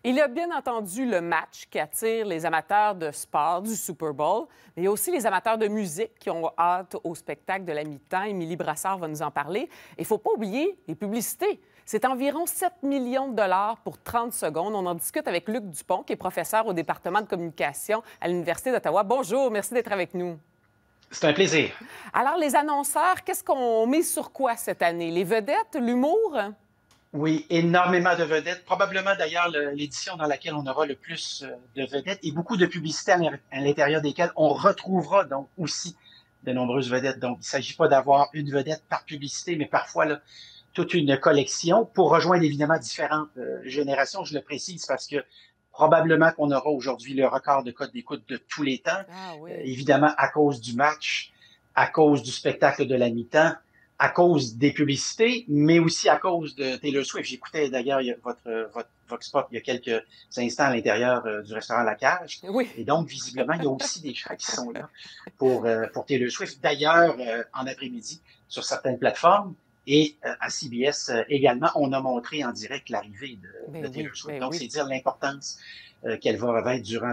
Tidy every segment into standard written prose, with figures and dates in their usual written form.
Il y a bien entendu le match qui attire les amateurs de sport du Super Bowl, mais il y a aussi les amateurs de musique qui ont hâte au spectacle de la mi-temps. Émilie Brassard va nous en parler. Et il ne faut pas oublier les publicités. C'est environ 7 millions de dollars pour 30 secondes. On en discute avec Luc Dupont, qui est professeur au département de communication à l'Université d'Ottawa. Bonjour, merci d'être avec nous. C'est un plaisir. Alors, les annonceurs, qu'est-ce qu'on met sur quoi cette année? Les vedettes, l'humour? Oui, énormément de vedettes. Probablement d'ailleurs l'édition dans laquelle on aura le plus de vedettes et beaucoup de publicités à l'intérieur desquelles on retrouvera donc aussi de nombreuses vedettes. Donc, il ne s'agit pas d'avoir une vedette par publicité, mais parfois là, toute une collection pour rejoindre évidemment différentes générations. Je le précise parce que probablement qu'on aura aujourd'hui le record de code d'écoute de tous les temps. Ah oui. Évidemment à cause du match, à cause du spectacle de la mi-temps, à cause des publicités, mais aussi à cause de Taylor Swift. J'écoutais d'ailleurs votre Vox Pop il y a quelques instants à l'intérieur du restaurant La Cage. Oui. Et donc, visiblement, il y a aussi des gens qui sont là pour Taylor Swift. D'ailleurs, en après-midi, sur certaines plateformes, et à CBS également, on a montré en direct l'arrivée de Taylor Swift. Donc, c'est dire l'importance qu'elle revêt durant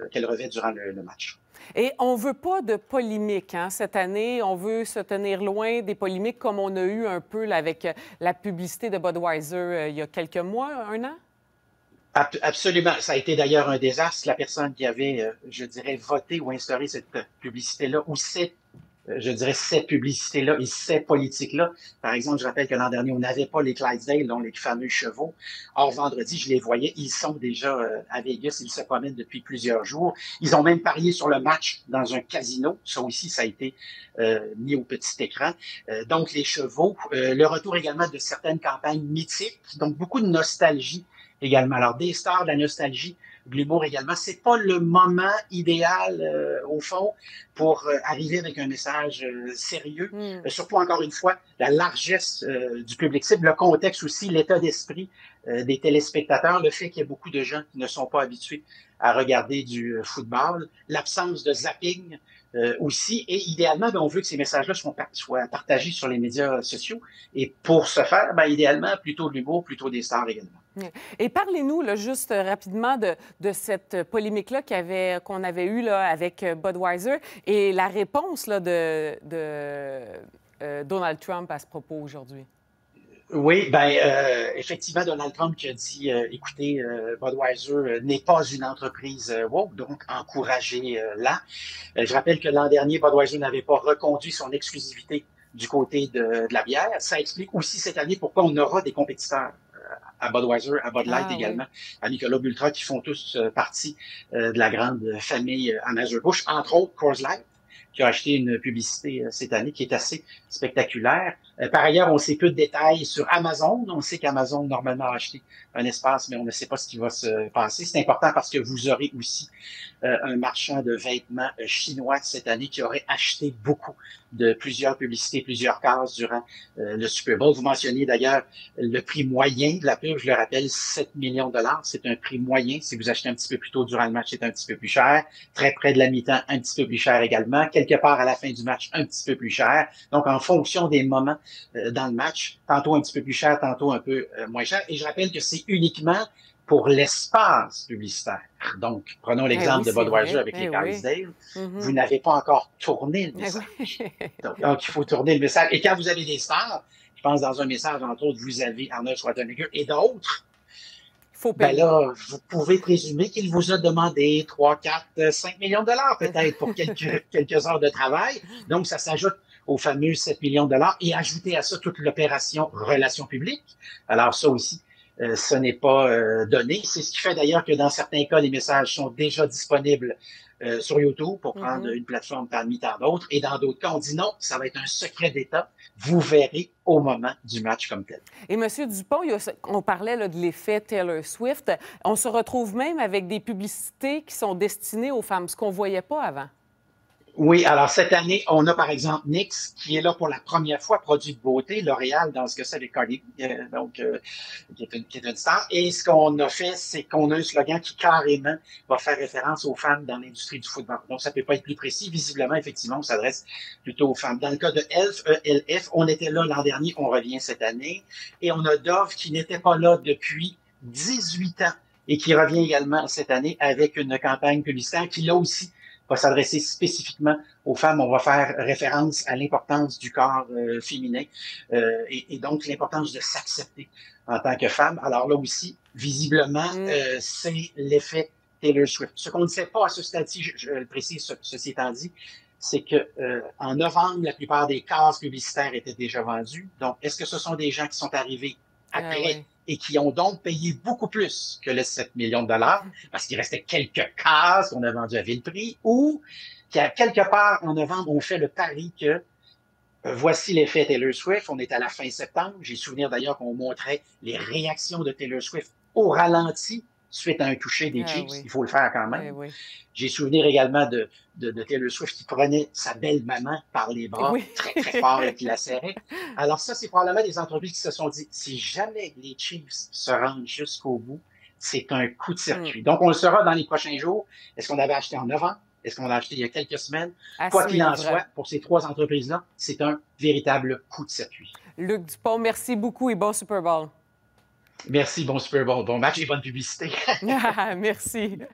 le match. Et on ne veut pas de polémique, hein? Cette année, on veut se tenir loin des polémiques comme on a eu un peu là, avec la publicité de Budweiser il y a quelques mois, un an? Absolument. Ça a été d'ailleurs un désastre. La personne qui avait, je dirais, voté ou instauré cette publicité-là, ou je dirais, ces publicités-là et ces politiques-là. Par exemple, je rappelle que l'an dernier, on n'avait pas les Clydesdale, donc les fameux chevaux. Or, vendredi, je les voyais. Ils sont déjà à Vegas. Ils se promènent depuis plusieurs jours. Ils ont même parié sur le match dans un casino. Ça aussi, ça a été mis au petit écran. Donc, les chevaux. Le retour également de certaines campagnes mythiques. Donc, beaucoup de nostalgie également. Alors, des stars, de la nostalgie, de l'humour également. C'est pas le moment idéal, au fond, pour arriver avec un message sérieux. Surtout, encore une fois, la largesse du public cible, le contexte aussi, l'état d'esprit des téléspectateurs, le fait qu'il y ait beaucoup de gens qui ne sont pas habitués à regarder du football, l'absence de zapping aussi, et idéalement, on veut que ces messages-là soient partagés sur les médias sociaux, et pour ce faire, idéalement, plutôt de l'humour, plutôt des stars également. Et parlez-nous là, juste rapidement de cette polémique-là qu'on avait eue là, avec Budweiser et la réponse là, de Donald Trump à ce propos aujourd'hui. Oui, effectivement, Donald Trump qui a dit, écoutez, Budweiser n'est pas une entreprise woke, donc encouragez-la. Je rappelle que l'an dernier, Budweiser n'avait pas reconduit son exclusivité du côté de la bière. Ça explique aussi cette année pourquoi on aura des compétiteurs à Budweiser, à Bud Light également, oui, à Michelob Ultra, qui font tous partie de la grande famille Anheuser-Busch, entre autres Coors Light, qui a acheté une publicité cette année qui est assez spectaculaire. Par ailleurs, on sait peu de détails sur Amazon. On sait qu'Amazon, normalement, a acheté un espace, mais on ne sait pas ce qui va se passer. C'est important parce que vous aurez aussi un marchand de vêtements chinois cette année qui aurait acheté beaucoup de plusieurs publicités, plusieurs cases durant le Super Bowl. Vous mentionniez d'ailleurs le prix moyen de la pub, je le rappelle, 7 millions de dollars. C'est un prix moyen. Si vous achetez un petit peu plus tôt durant le match, c'est un petit peu plus cher. Très près de la mi-temps, un petit peu plus cher également. Quelque part à la fin du match, un petit peu plus cher. Donc, en fonction des moments dans le match, tantôt un petit peu plus cher, tantôt un peu moins cher. Et je rappelle que c'est uniquement pour l'espace publicitaire. Donc, prenons l'exemple de Budweiser avec les Clydesdale. Vous n'avez pas encore tourné le message. Donc, il faut tourner le message. Et quand vous avez des stars, je pense dans un message, entre autres, vous avez Arnold Schwarzenegger et d'autres, là, vous pouvez présumer qu'il vous a demandé 3, 4, 5 millions de dollars peut-être pour quelques heures de travail. Donc, ça s'ajoute aux fameux 7 millions de dollars et ajouter à ça toute l'opération relations publiques. Alors, ça aussi, ce n'est pas donné. C'est ce qui fait d'ailleurs que dans certains cas, les messages sont déjà disponibles sur YouTube pour prendre une plateforme parmi tant d'autres. Et dans d'autres cas, on dit non, ça va être un secret d'État. Vous verrez au moment du match comme tel. Et M. Dupont, on parlait là, de l'effet Taylor Swift. On se retrouve même avec des publicités qui sont destinées aux femmes, ce qu'on ne voyait pas avant. Oui, alors cette année, on a par exemple NYX qui est là pour la première fois, produit de beauté, L'Oréal dans ce que c'est avec Cardi, qui est une star. Et ce qu'on a fait, c'est qu'on a un slogan qui carrément va faire référence aux femmes dans l'industrie du football. Donc ça peut pas être plus précis. Visiblement, effectivement, on s'adresse plutôt aux femmes. Dans le cas de ELF, ELF, on était là l'an dernier, on revient cette année. Et on a Dove qui n'était pas là depuis 18 ans et qui revient également cette année avec une campagne publicitaire qui, là aussi, va s'adresser spécifiquement aux femmes. On va faire référence à l'importance du corps féminin et donc l'importance de s'accepter en tant que femme. Alors là aussi, visiblement, c'est l'effet Taylor Swift. Ce qu'on ne sait pas à ce stade-ci, je le précise, ceci étant dit, c'est que en novembre, la plupart des cases publicitaires étaient déjà vendues. Donc, est-ce que ce sont des gens qui sont arrivés après et qui ont donc payé beaucoup plus que les 7 millions de dollars parce qu'il restait quelques cases qu'on a vendues à vil prix ou qui, à quelque part, en novembre, ont fait le pari que voici l'effet Taylor Swift. On est à la fin septembre. J'ai souvenir d'ailleurs qu'on montrait les réactions de Taylor Swift au ralenti suite à un toucher des Chiefs. Il faut le faire quand même. J'ai souvenir également de Taylor Swift qui prenait sa belle maman par les bras très, très fort et qui la serrait. Alors ça, c'est probablement des entreprises qui se sont dit, si jamais les Chiefs se rendent jusqu'au bout, c'est un coup de circuit. Donc, on le saura dans les prochains jours. Est-ce qu'on avait acheté en novembre? Est-ce qu'on l'a acheté il y a quelques semaines? Quoi qu'il en soit, pour ces 3 entreprises-là, c'est un véritable coup de circuit. Luc Dupont, merci beaucoup et bon Super Bowl. Merci, bon Super Bowl, bon match et bonne publicité. Merci.